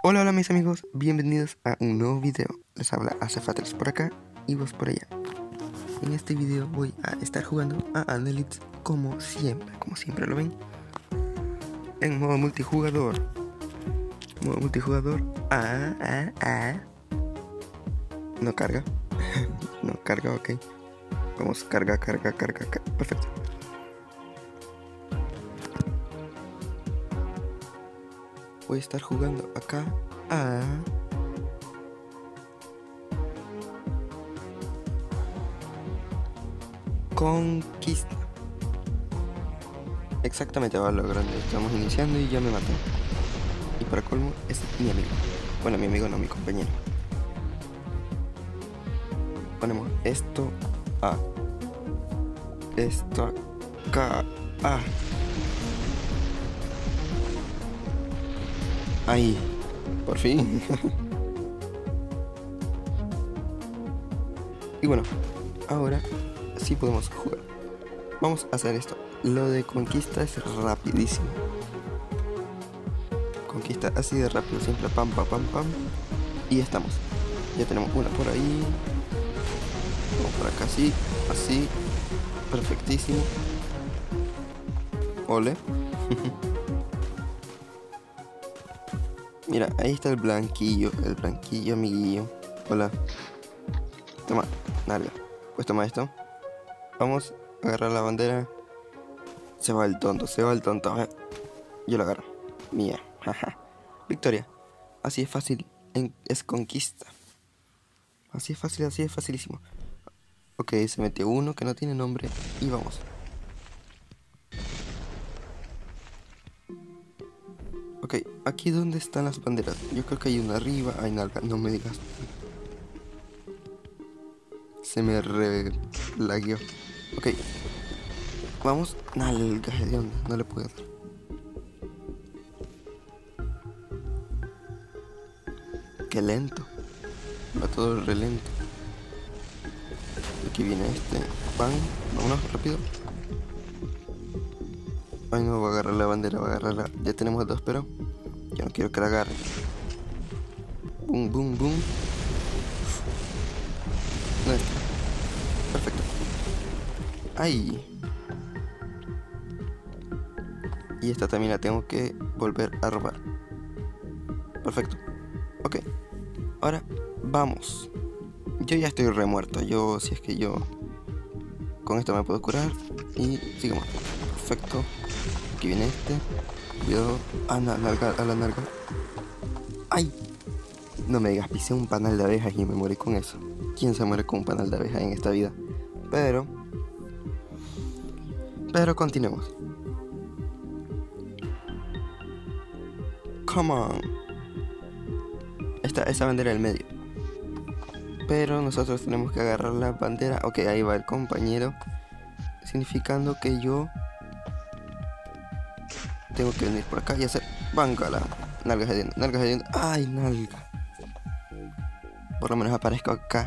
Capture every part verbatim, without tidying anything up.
Hola, hola mis amigos, bienvenidos a un nuevo video. Les habla Azafatres por acá y vos por allá. En este video voy a estar jugando a Anelitz como siempre, como siempre lo ven. En modo multijugador. Modo multijugador. Ah, ah, ah. No carga. No carga, ok. Vamos, carga, carga, carga, carga. Perfecto. Voy a estar jugando acá a Conquista. Exactamente, va a lo grande. Estamos iniciando y ya me matan. Y para colmo es mi amigo. Bueno, mi amigo no, mi compañero. Ponemos esto a esto acá a ahí, por fin. Y bueno, ahora sí podemos jugar. Vamos a hacer esto. Lo de conquista es rapidísimo. Conquista así de rápido, siempre pam, pam, pam, pam. Y estamos. Ya tenemos una por ahí. Vamos por acá, así, así. Perfectísimo. Ole. Mira, ahí está el blanquillo, el blanquillo, amiguillo. Hola. Toma, nalga. Pues toma esto. Vamos a agarrar la bandera. Se va el tonto, se va el tonto. A ver. Yo lo agarro. Mía. Jaja. Victoria. Así es fácil. En, es conquista. Así es fácil, así es facilísimo. Ok, se metió uno que no tiene nombre. Y vamos. Ok, aquí donde están las banderas. Yo creo que hay una arriba, hay nalga, no me digas. Se me re lagueó. Ok. Vamos, nalga de onda, no le puedo dar. Qué lento. Va todo re lento. Aquí viene este. Pan, vámonos rápido. Ay no, va a agarrar la bandera, va a agarrarla. Ya tenemos dos, pero yo no quiero que la agarre. Boom, boom, boom. No está. Perfecto. Ahí. Y esta también la tengo que volver a robar. Perfecto. Ok. Ahora vamos. Yo ya estoy remuerto. Yo, si es que yo con esto me puedo curar. Y sigamos. Perfecto. Aquí viene este. Cuidado. A la narga, a la narga. ¡Ay! No me digas, pisé un panal de abejas y me morí con eso. ¿Quién se muere con un panal de abejas en esta vida? Pero... Pero continuemos. Come on. Esta, esa bandera del medio. Pero nosotros tenemos que agarrar la bandera. Ok, ahí va el compañero. Significando que yo tengo que venir por acá y hacer bangala. Nalgas hedionda, nalgas hedionda. Ay, nalga. Por lo menos aparezco acá.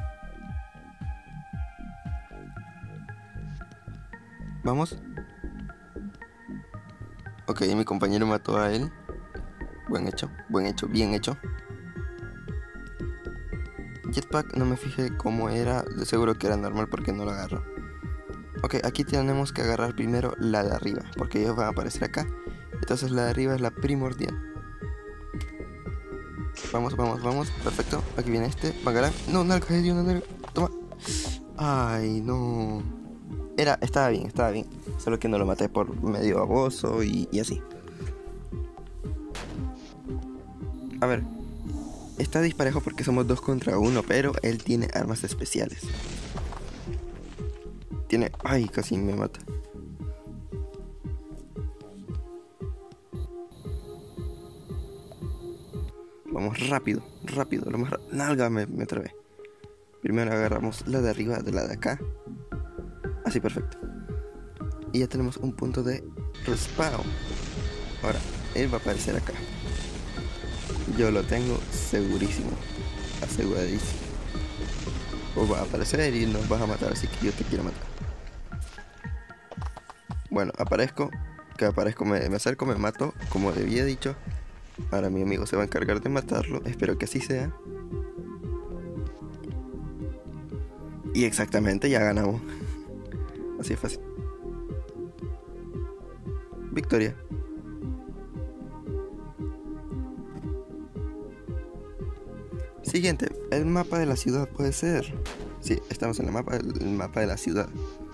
Vamos. Ok, mi compañero mató a él. Buen hecho, buen hecho, bien hecho. Jetpack, no me fijé cómo era. De seguro que era normal porque no lo agarro. Ok, aquí tenemos que agarrar primero la de arriba, porque ellos van a aparecer acá. Entonces la de arriba es la primordial. Vamos, vamos, vamos. Perfecto. Aquí viene este. Bangarán. No, nalga, dio una nalga. Toma. Ay, no. Era, estaba bien, estaba bien. Solo que no lo maté por medio baboso y, y así. A ver. Está disparejo porque somos dos contra uno, pero él tiene armas especiales. Tiene... Ay, casi me mata. Vamos rápido, rápido, lo más rápido. Nalga, me, me trabé. Primero agarramos la de arriba de la de acá. Así, perfecto. Y ya tenemos un punto de respawn. Ahora, él va a aparecer acá. Yo lo tengo segurísimo. Aseguradísimo. O va a aparecer y nos vas a matar, así que yo te quiero matar. Bueno, aparezco. Que aparezco, me, me acerco, me mato, como había dicho. Ahora mi amigo se va a encargar de matarlo. Espero que así sea. Y exactamente, ya ganamos. Así es fácil. Victoria. Siguiente, el mapa de la ciudad puede ser. Sí, estamos en el mapa, el mapa de la ciudad.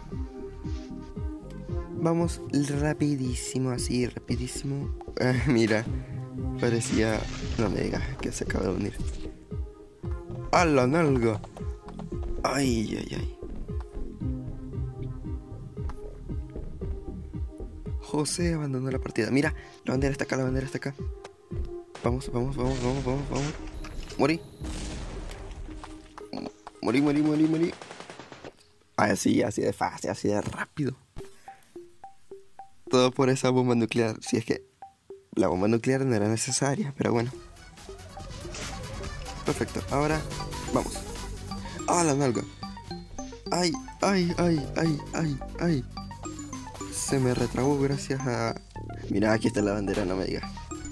Vamos rapidísimo, así, rapidísimo. Ah, mira, parecía... No me digas que se acaba de unir. ¡A la nalga! ¡Ay, ay, ay! José abandonó la partida. Mira, la bandera está acá, la bandera está acá. Vamos, vamos, vamos, vamos, vamos, vamos. Morí. Morí, morí, morí, morí. Así, así de fácil, así de rápido. Todo por esa bomba nuclear. Si es que la bomba nuclear no era necesaria, pero bueno. Perfecto, ahora vamos. ¡Ah, la nalga! ¡Ay, ay, ay, ay, ay, ay! Se me retrabó gracias a... Mira, aquí está la bandera, no me digas.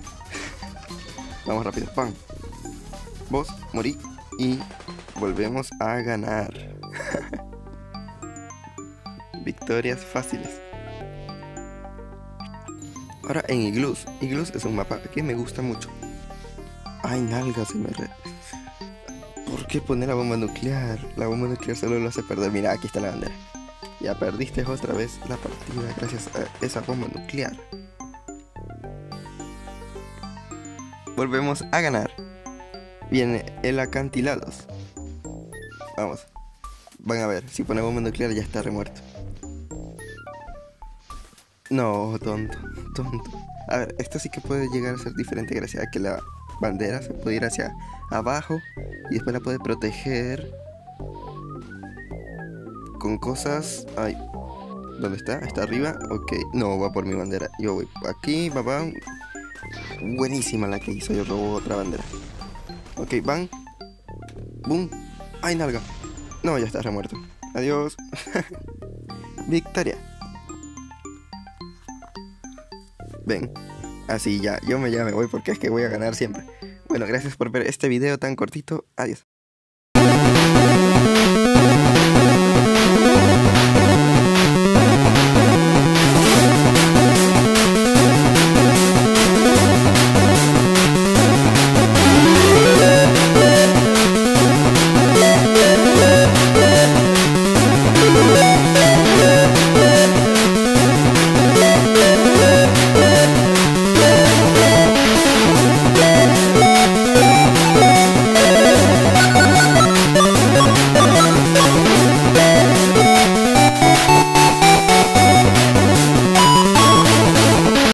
Vamos rápido, ¡pam! Vos, morí y volvemos a ganar. Victorias fáciles. Ahora en Iglus. Iglus es un mapa que me gusta mucho. Ay, nalga, se me re... ¿Por qué poner la bomba nuclear? La bomba nuclear solo lo hace perder. Mira, aquí está la bandera. Ya perdiste otra vez la partida gracias a esa bomba nuclear. Volvemos a ganar. Viene el acantilados. Vamos. Van a ver, si pone bomba nuclear ya está remuerto. No, tonto, tonto. A ver, esto sí que puede llegar a ser diferente gracias a que la bandera se puede ir hacia abajo y después la puede proteger con cosas... Ay, ¿dónde está? ¿Está arriba? Ok, no, va por mi bandera. Yo voy aquí, papá. Buenísima la que hizo, yo robo otra bandera. Ok, van. Boom. Ay, nalga. No, ya está remuerto. Adiós. Victoria. Ven. Así ya, yo me ya me voy porque es que voy a ganar siempre. Bueno, gracias por ver este video tan cortito. Adiós.